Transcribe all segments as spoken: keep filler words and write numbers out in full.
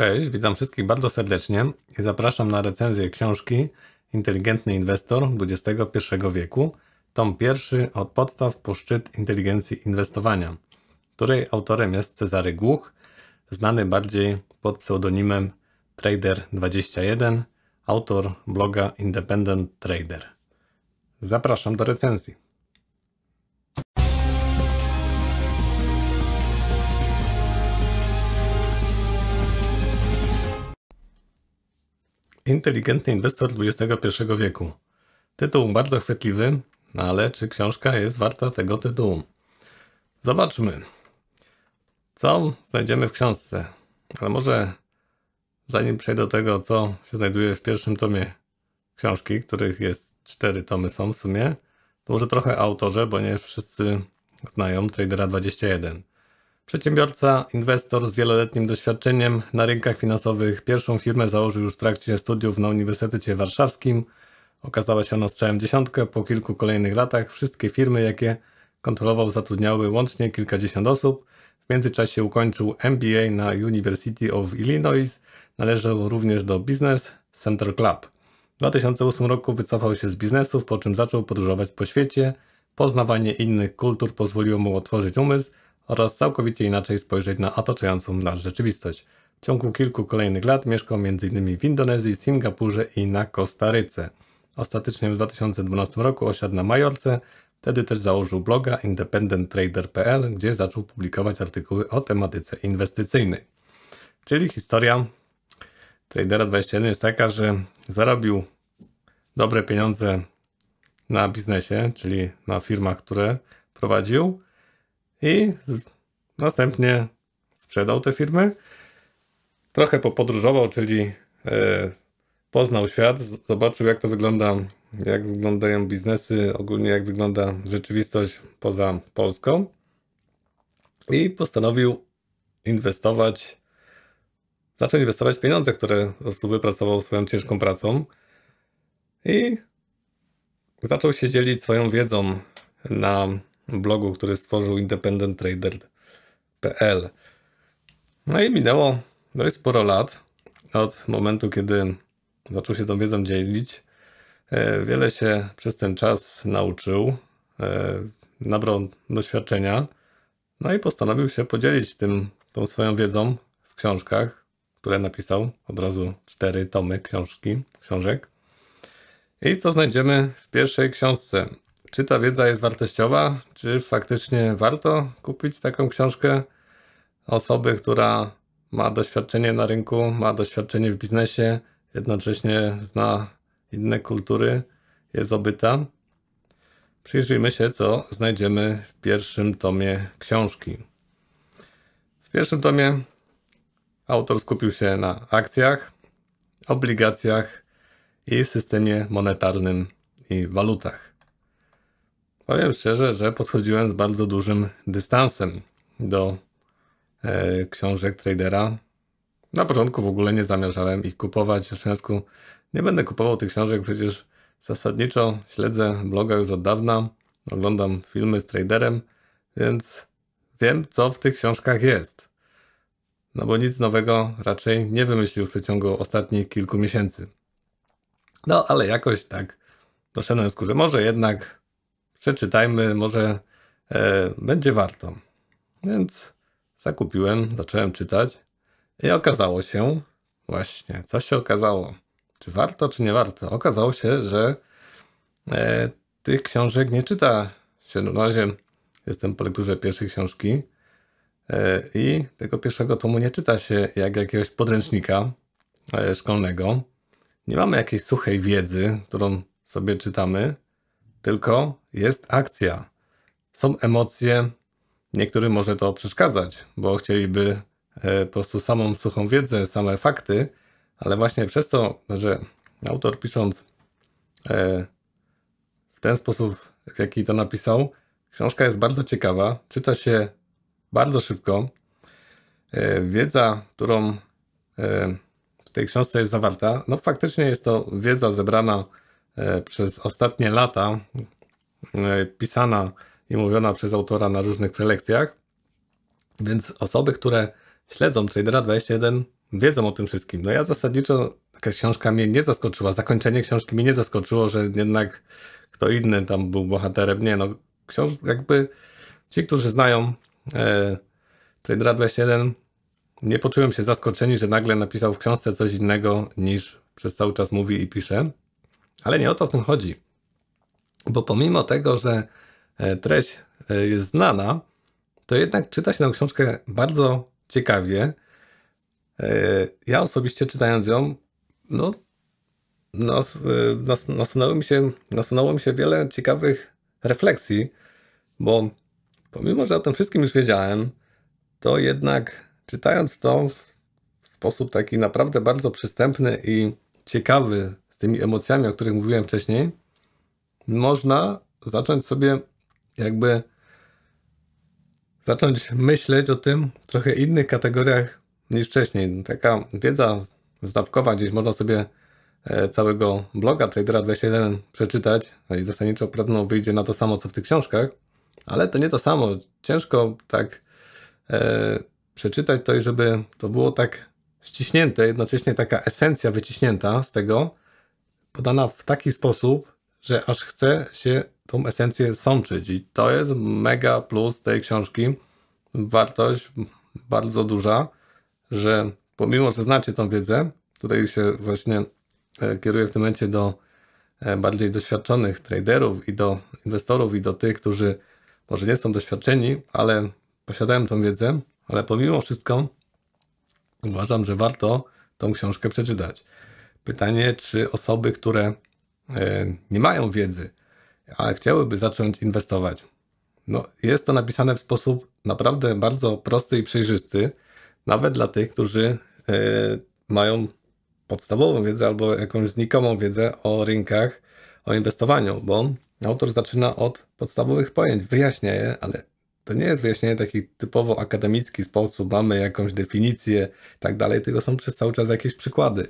Cześć, witam wszystkich bardzo serdecznie i zapraszam na recenzję książki Inteligentny Inwestor dwudziestego pierwszego wieku, tom pierwszy od podstaw po szczyt inteligencji inwestowania, której autorem jest Cezary Głuch, znany bardziej pod pseudonimem Trader dwadzieścia jeden, autor bloga Independent Trader. Zapraszam do recenzji. Inteligentny inwestor dwudziestego pierwszego wieku. Tytuł bardzo chwytliwy, no ale czy książka jest warta tego tytułu? Zobaczmy, co znajdziemy w książce. Ale może zanim przejdę do tego, co się znajduje w pierwszym tomie książki, których jest cztery tomy są w sumie, to może trochę o autorze, bo nie wszyscy znają Tradera dwadzieścia jeden. Przedsiębiorca, inwestor z wieloletnim doświadczeniem na rynkach finansowych. Pierwszą firmę założył już w trakcie studiów na Uniwersytecie Warszawskim. Okazała się ona strzałem w dziesiątkę. Po kilku kolejnych latach wszystkie firmy, jakie kontrolował, zatrudniały łącznie kilkadziesiąt osób. W międzyczasie ukończył M B A na University of Illinois. Należał również do Business Center Club. W dwa tysiące ósmym roku wycofał się z biznesów, po czym zaczął podróżować po świecie. Poznawanie innych kultur pozwoliło mu otworzyć umysł oraz całkowicie inaczej spojrzeć na otaczającą nas rzeczywistość. W ciągu kilku kolejnych lat mieszkał między innymi w Indonezji, Singapurze i na Kostaryce. Ostatecznie w dwa tysiące dwunastym roku osiadł na Majorce. Wtedy też założył bloga independent trader kropka p l, gdzie zaczął publikować artykuły o tematyce inwestycyjnej. Czyli historia Tradera dwadzieścia jeden jest taka, że zarobił dobre pieniądze na biznesie, czyli na firmach, które prowadził, i następnie sprzedał te firmy. Trochę popodróżował, czyli e, poznał świat, zobaczył jak to wygląda, jak wyglądają biznesy, ogólnie jak wygląda rzeczywistość poza Polską i postanowił inwestować, zaczął inwestować pieniądze, które po prostu wypracował swoją ciężką pracą i zaczął się dzielić swoją wiedzą na blogu, który stworzył independent trader kropka p l. No i minęło dość sporo lat od momentu, kiedy zaczął się tą wiedzą dzielić. Wiele się przez ten czas nauczył, nabrał doświadczenia, no i postanowił się podzielić tym, tą swoją wiedzą w książkach, które napisał, od razu cztery tomy książki, książek. I co znajdziemy w pierwszej książce? Czy ta wiedza jest wartościowa? Czy faktycznie warto kupić taką książkę osoby, która ma doświadczenie na rynku, ma doświadczenie w biznesie, jednocześnie zna inne kultury, jest obyta? Przyjrzyjmy się, co znajdziemy w pierwszym tomie książki. W pierwszym tomie autor skupił się na akcjach, obligacjach i systemie monetarnym i walutach. Powiem szczerze, że podchodziłem z bardzo dużym dystansem do e, książek tradera. Na początku w ogóle nie zamierzałem ich kupować. W związku nie będę kupował tych książek, przecież zasadniczo śledzę bloga już od dawna, oglądam filmy z traderem, więc wiem, co w tych książkach jest. No bo nic nowego raczej nie wymyślił w przeciągu ostatnich kilku miesięcy. No ale jakoś tak doszedłem do wniosku, że może jednak przeczytajmy, może e, będzie warto. Więc zakupiłem, zacząłem czytać i okazało się, właśnie, co się okazało? Czy warto, czy nie warto? Okazało się, że e, tych książek nie czyta się. No, na razie jestem po lekturze pierwszej książki e, i tego pierwszego tomu nie czyta się jak jakiegoś podręcznika e, szkolnego. Nie mamy jakiejś suchej wiedzy, którą sobie czytamy, tylko jest akcja. Są emocje, niektórym może to przeszkadzać, bo chcieliby e, po prostu samą suchą wiedzę, same fakty, ale właśnie przez to, że autor pisząc e, w ten sposób, w jaki to napisał, książka jest bardzo ciekawa, czyta się bardzo szybko. E, wiedza, którą e, w tej książce jest zawarta, no faktycznie jest to wiedza zebrana e, przez ostatnie lata, e, pisana i mówiona przez autora na różnych prelekcjach, więc osoby, które śledzą Tradera dwadzieścia jeden, wiedzą o tym wszystkim. No ja zasadniczo jakaś książka mnie nie zaskoczyła, zakończenie książki mnie nie zaskoczyło, że jednak kto inny tam był bohaterem. Nie no, książ jakby ci, którzy znają e, Tradera dwadzieścia jeden, nie poczułem się zaskoczeni, że nagle napisał w książce coś innego niż przez cały czas mówi i pisze. Ale nie o to w tym chodzi. Bo pomimo tego, że treść jest znana, to jednak czyta się tę książkę bardzo ciekawie. Ja osobiście czytając ją, no, nas, nas, nasunęło mi się, nasunęło mi się wiele ciekawych refleksji, bo pomimo, że o tym wszystkim już wiedziałem, to jednak czytając to w sposób taki naprawdę bardzo przystępny i ciekawy, z tymi emocjami, o których mówiłem wcześniej, można zacząć sobie jakby zacząć myśleć o tym w trochę innych kategoriach niż wcześniej. Taka wiedza zdawkowa, gdzieś można sobie całego bloga Tradera dwadzieścia jeden przeczytać, no i zasadniczo prawdą wyjdzie na to samo, co w tych książkach, ale to nie to samo. Ciężko tak e, przeczytać to i żeby to było tak ściśnięte, jednocześnie taka esencja wyciśnięta z tego, podana w taki sposób, że aż chce się tą esencję sączyć. I to jest mega plus tej książki. Wartość bardzo duża, że pomimo, że znacie tą wiedzę, tutaj się właśnie kieruję w tym momencie do bardziej doświadczonych traderów i do inwestorów i do tych, którzy może nie są doświadczeni, ale posiadają tą wiedzę, ale pomimo wszystko uważam, że warto tą książkę przeczytać. Pytanie, czy osoby, które nie mają wiedzy, ale chciałyby zacząć inwestować. No, jest to napisane w sposób naprawdę bardzo prosty i przejrzysty, nawet dla tych, którzy mają podstawową wiedzę albo jakąś znikomą wiedzę o rynkach, o inwestowaniu, bo autor zaczyna od podstawowych pojęć, wyjaśnia je, ale to nie jest wyjaśnienie taki typowo akademicki sposób, mamy jakąś definicję i tak dalej, tylko są przez cały czas jakieś przykłady.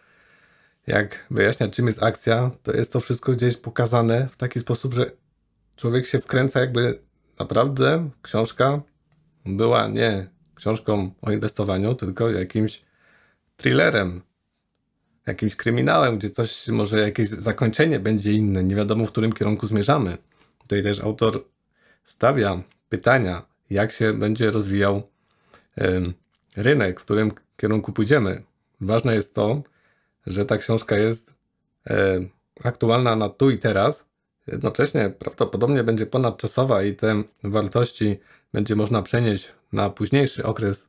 Jak wyjaśnia, czym jest akcja, to jest to wszystko gdzieś pokazane w taki sposób, że człowiek się wkręca, jakby naprawdę książka była nie książką o inwestowaniu, tylko jakimś thrillerem, jakimś kryminałem, gdzie coś, może jakieś zakończenie będzie inne, nie wiadomo, w którym kierunku zmierzamy. Tutaj też autor stawia pytania, jak się będzie rozwijał y, rynek, w którym kierunku pójdziemy. Ważne jest to, że ta książka jest y, aktualna na tu i teraz, jednocześnie prawdopodobnie będzie ponadczasowa i te wartości będzie można przenieść na późniejszy okres,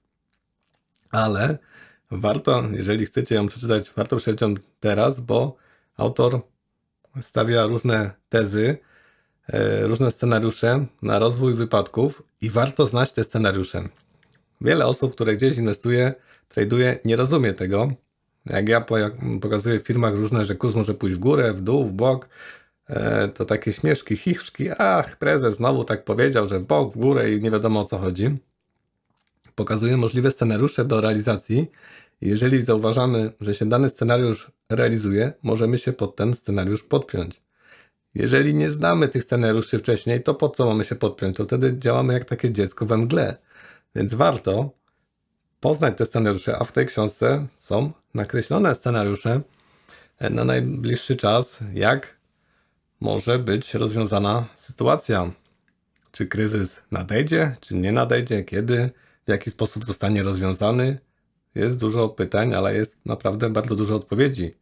ale warto, jeżeli chcecie ją przeczytać, warto przeczytać ją teraz, bo autor stawia różne tezy, różne scenariusze na rozwój wypadków i warto znać te scenariusze. Wiele osób, które gdzieś inwestuje, traduje, nie rozumie tego. Jak ja pokazuję w firmach różne, że kurs może pójść w górę, w dół, w bok, to takie śmieszki, chichrzki, ach, prezes znowu tak powiedział, że w bok, w górę i nie wiadomo, o co chodzi. Pokazuje możliwe scenariusze do realizacji. Jeżeli zauważamy, że się dany scenariusz realizuje, możemy się pod ten scenariusz podpiąć. Jeżeli nie znamy tych scenariuszy wcześniej, to po co mamy się podpiąć? To wtedy działamy jak takie dziecko we mgle. Więc warto poznać te scenariusze, a w tej książce są nakreślone scenariusze na najbliższy czas, jak może być rozwiązana sytuacja. Czy kryzys nadejdzie, czy nie nadejdzie, kiedy, w jaki sposób zostanie rozwiązany. Jest dużo pytań, ale jest naprawdę bardzo dużo odpowiedzi.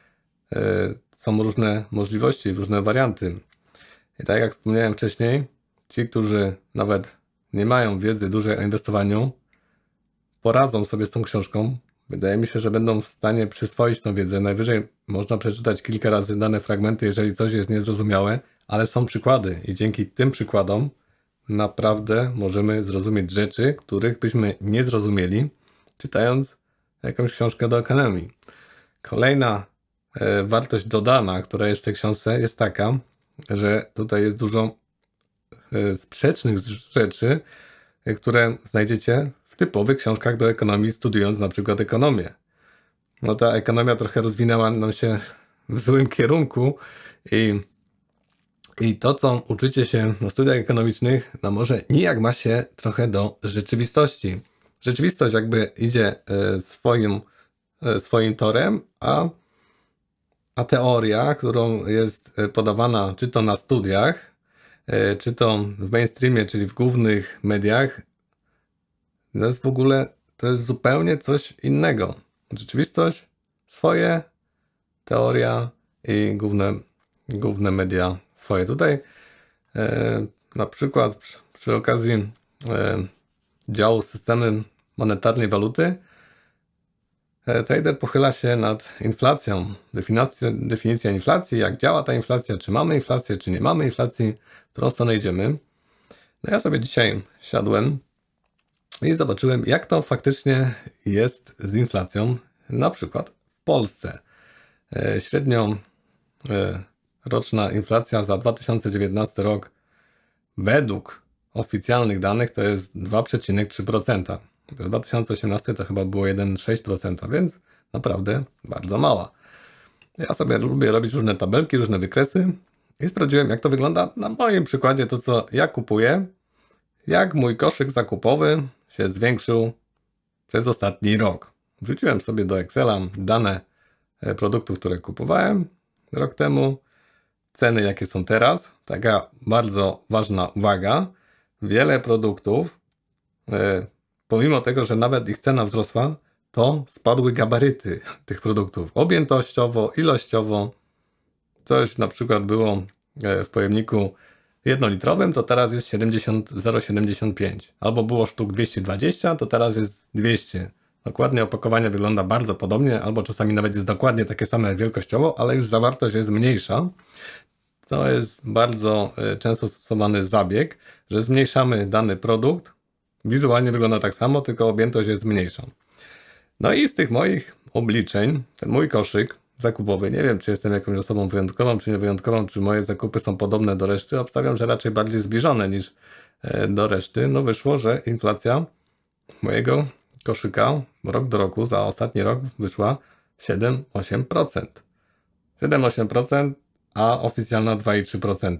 Są różne możliwości, różne warianty. I tak jak wspomniałem wcześniej, ci, którzy nawet nie mają wiedzy dużej o inwestowaniu, poradzą sobie z tą książką. Wydaje mi się, że będą w stanie przyswoić tą wiedzę. Najwyżej można przeczytać kilka razy dane fragmenty, jeżeli coś jest niezrozumiałe, ale są przykłady i dzięki tym przykładom naprawdę możemy zrozumieć rzeczy, których byśmy nie zrozumieli, czytając jakąś książkę do ekonomii. Kolejna e, wartość dodana, która jest w tej książce, jest taka, że tutaj jest dużo e, sprzecznych rzeczy, e, które znajdziecie w typowych książkach do ekonomii, studiując na przykład ekonomię. No ta ekonomia trochę rozwinęła nam się w złym kierunku i, i to, co uczycie się na studiach ekonomicznych, no może nijak ma się trochę do rzeczywistości. Rzeczywistość jakby idzie swoim swoim torem, a, a teoria, którą jest podawana czy to na studiach, czy to w mainstreamie, czyli w głównych mediach, to jest w ogóle, to jest zupełnie coś innego. Rzeczywistość swoje, teoria i główne, główne media swoje. Tutaj e, na przykład przy, przy okazji e, działu systemy monetarnej waluty e, trader pochyla się nad inflacją. Definicja, definicja inflacji, jak działa ta inflacja, czy mamy inflację, czy nie mamy inflacji, w którą stronę idziemy. No ja sobie dzisiaj siadłem i zobaczyłem, jak to faktycznie jest z inflacją, na przykład w Polsce. Średnio roczna inflacja za dwa tysiące dziewiętnasty rok według oficjalnych danych to jest dwa przecinek trzy procent. dwa tysiące osiemnasty to chyba było jeden przecinek sześć procent, więc naprawdę bardzo mała. Ja sobie lubię robić różne tabelki, różne wykresy i sprawdziłem, jak to wygląda na moim przykładzie, to co ja kupuję, jak mój koszyk zakupowy się zwiększył przez ostatni rok. Wrzuciłem sobie do Excela dane produktów, które kupowałem rok temu, ceny jakie są teraz. Taka bardzo ważna uwaga. Wiele produktów, pomimo tego, że nawet ich cena wzrosła, to spadły gabaryty tych produktów. Objętościowo, ilościowo. Coś na przykład było w pojemniku jednolitrowym, to teraz jest siedemdziesiąt zero przecinek siedemdziesiąt pięć. Albo było sztuk dwieście dwadzieścia, to teraz jest dwieście. Dokładnie opakowanie wygląda bardzo podobnie, albo czasami nawet jest dokładnie takie same wielkościowo, ale już zawartość jest mniejsza. To jest bardzo często stosowany zabieg, że zmniejszamy dany produkt. Wizualnie wygląda tak samo, tylko objętość jest mniejsza. No i z tych moich obliczeń, ten mój koszyk zakupowy, nie wiem, czy jestem jakąś osobą wyjątkową, czy niewyjątkową, czy moje zakupy są podobne do reszty. Obstawiam, że raczej bardziej zbliżone niż do reszty. No wyszło, że inflacja mojego koszyka rok do roku za ostatni rok wyszła siedem przecinek osiem procent. siedem przecinek osiem procent, a oficjalna dwa przecinek trzy procent.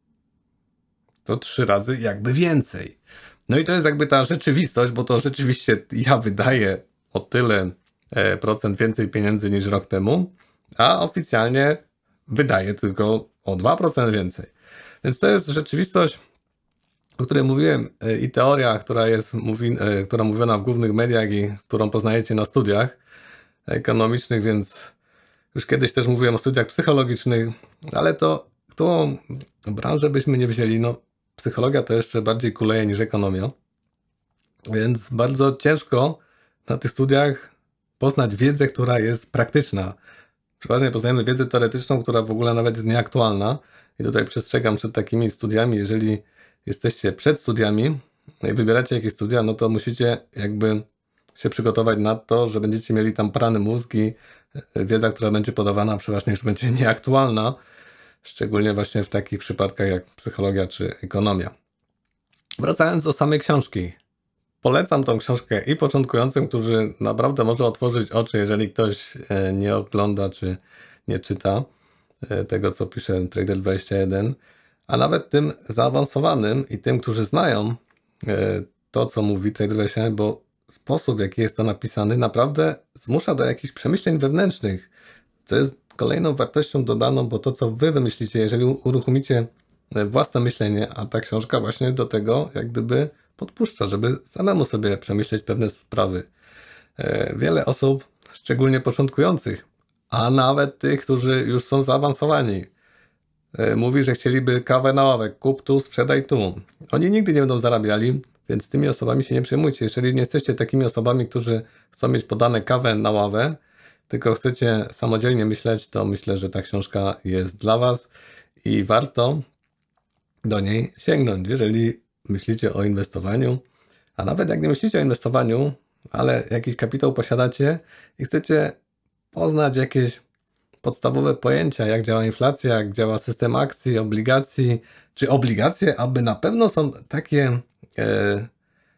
To trzy razy jakby więcej. No i to jest jakby ta rzeczywistość, bo to rzeczywiście ja wydaję o tyle procent więcej pieniędzy niż rok temu, a oficjalnie wydaję tylko o dwa procent więcej. Więc to jest rzeczywistość, o której mówiłem, i teoria, która jest mówi, która mówiona w głównych mediach i którą poznajecie na studiach ekonomicznych, więc już kiedyś też mówiłem o studiach psychologicznych, ale to którą branżę byśmy nie wzięli, no psychologia to jeszcze bardziej kuleje niż ekonomia, więc bardzo ciężko na tych studiach poznać wiedzę, która jest praktyczna. Przeważnie poznajemy wiedzę teoretyczną, która w ogóle nawet jest nieaktualna i tutaj przestrzegam przed takimi studiami. Jeżeli jesteście przed studiami i wybieracie jakieś studia, no to musicie jakby się przygotować na to, że będziecie mieli tam prany mózg i wiedza, która będzie podawana, przeważnie już będzie nieaktualna, szczególnie właśnie w takich przypadkach jak psychologia czy ekonomia. Wracając do samej książki. Polecam tą książkę i początkującym, którzy naprawdę może otworzyć oczy, jeżeli ktoś nie ogląda czy nie czyta tego, co pisze Trader dwadzieścia jeden, a nawet tym zaawansowanym i tym, którzy znają to, co mówi Trader dwadzieścia jeden, bo sposób, w jaki jest to napisany, naprawdę zmusza do jakichś przemyśleń wewnętrznych, co jest kolejną wartością dodaną, bo to, co wy wymyślicie, jeżeli uruchomicie własne myślenie, a ta książka właśnie do tego jak gdyby podpuszcza, żeby samemu sobie przemyśleć pewne sprawy. Wiele osób, szczególnie początkujących, a nawet tych, którzy już są zaawansowani, mówi, że chcieliby kawę na ławek, kup tu, sprzedaj tu. Oni nigdy nie będą zarabiali, więc tymi osobami się nie przejmujcie. Jeżeli nie jesteście takimi osobami, którzy chcą mieć podane kawę na ławę, tylko chcecie samodzielnie myśleć, to myślę, że ta książka jest dla was i warto do niej sięgnąć, jeżeli myślicie o inwestowaniu, a nawet jak nie myślicie o inwestowaniu, ale jakiś kapitał posiadacie i chcecie poznać jakieś podstawowe pojęcia, jak działa inflacja, jak działa system akcji, obligacji, czy obligacje, aby na pewno są takie e,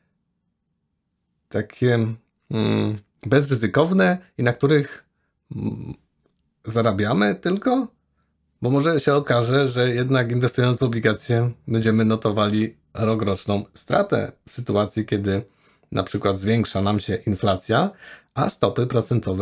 takie mm, bezryzykowne i na których mm, zarabiamy tylko? Bo może się okaże, że jednak inwestując w obligacje będziemy notowali rokroczną stratę w sytuacji, kiedy na przykład zwiększa nam się inflacja, a stopy procentowe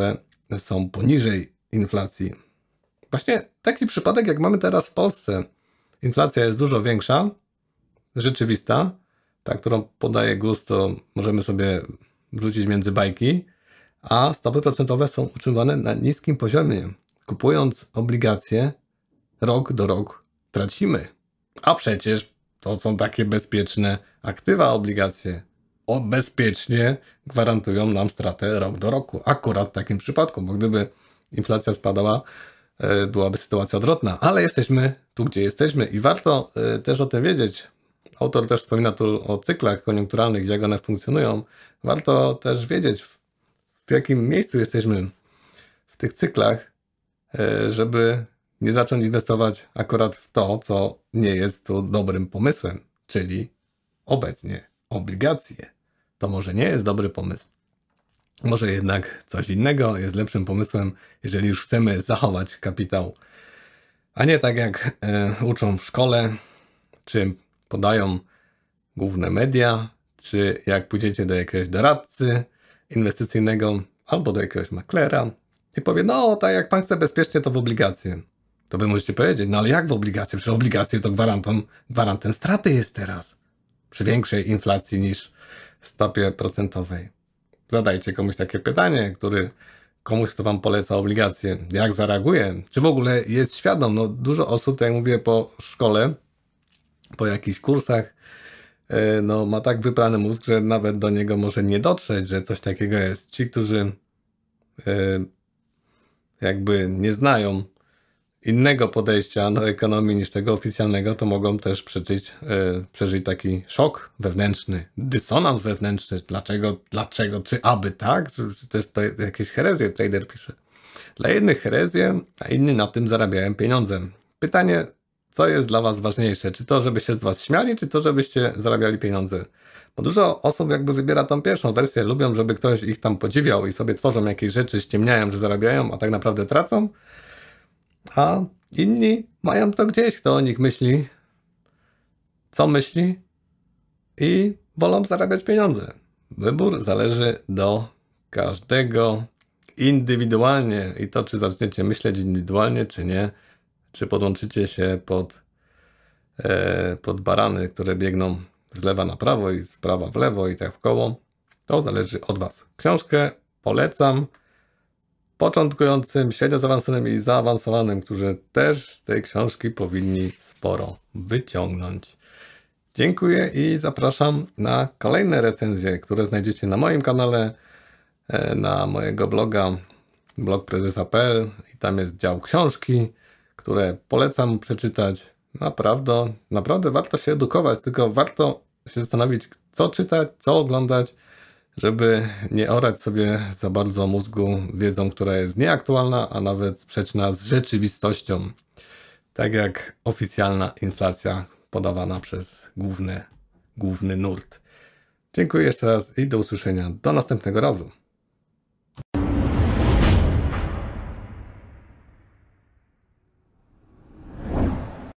są poniżej inflacji. Właśnie taki przypadek, jak mamy teraz w Polsce. Inflacja jest dużo większa, rzeczywista, ta, którą podaje GUS, to możemy sobie wrzucić między bajki, a stopy procentowe są utrzymywane na niskim poziomie. Kupując obligacje, rok do roku tracimy. A przecież to są takie bezpieczne aktywa, obligacje. O, bezpiecznie gwarantują nam stratę rok do roku. Akurat w takim przypadku, bo gdyby inflacja spadała, byłaby sytuacja odwrotna. Ale jesteśmy tu, gdzie jesteśmy i warto też o tym wiedzieć. Autor też wspomina tu o cyklach koniunkturalnych, jak one funkcjonują. Warto też wiedzieć, w jakim miejscu jesteśmy w tych cyklach, żeby nie zacząć inwestować akurat w to, co nie jest tu dobrym pomysłem, czyli obecnie obligacje. To może nie jest dobry pomysł. Może jednak coś innego jest lepszym pomysłem, jeżeli już chcemy zachować kapitał. A nie tak jak e, uczą w szkole, czy podają główne media, czy jak pójdziecie do jakiegoś doradcy inwestycyjnego albo do jakiegoś maklera i powie, no tak jak pan chce bezpiecznie, to w obligacje. To wy możecie powiedzieć, no ale jak w obligacje? Przecież obligacje to gwarantem, gwarantem straty jest teraz. Przy większej inflacji niż stopie procentowej. Zadajcie komuś takie pytanie, który komuś, kto wam poleca obligacje, jak zareaguje, czy w ogóle jest świadom. No, dużo osób, tak jak mówię, po szkole, po jakichś kursach, no, ma tak wyprany mózg, że nawet do niego może nie dotrzeć, że coś takiego jest. Ci, którzy jakby nie znają innego podejścia do ekonomii niż tego oficjalnego, to mogą też przeżyć, yy, przeżyć taki szok wewnętrzny, dysonans wewnętrzny. Dlaczego, dlaczego, czy aby tak? Czy, czy też to jakieś herezje, trader pisze. Dla jednych herezje, a inni na tym zarabiają pieniądze. Pytanie, co jest dla was ważniejsze? Czy to, żeby się z was śmiali, czy to, żebyście zarabiali pieniądze? Bo dużo osób jakby wybiera tą pierwszą wersję, lubią, żeby ktoś ich tam podziwiał i sobie tworzą jakieś rzeczy, ściemniają, że zarabiają, a tak naprawdę tracą. A inni mają to gdzieś, kto o nich myśli, co myśli i wolą zarabiać pieniądze. Wybór zależy do każdego indywidualnie i to, czy zaczniecie myśleć indywidualnie, czy nie, czy podłączycie się pod, e, pod barany, które biegną z lewa na prawo i z prawa w lewo i tak w koło, to zależy od was. Książkę polecam początkującym, średnio zaawansowanym i zaawansowanym, którzy też z tej książki powinni sporo wyciągnąć. Dziękuję i zapraszam na kolejne recenzje, które znajdziecie na moim kanale, na mojego bloga blog prezesa kropka p l i tam jest dział książki, które polecam przeczytać. Naprawdę, naprawdę warto się edukować, tylko warto się zastanowić, co czytać, co oglądać, żeby nie orać sobie za bardzo mózgu wiedzą, która jest nieaktualna, a nawet sprzeczna z rzeczywistością. Tak jak oficjalna inflacja podawana przez główny, główny nurt. Dziękuję jeszcze raz i do usłyszenia. Do następnego razu.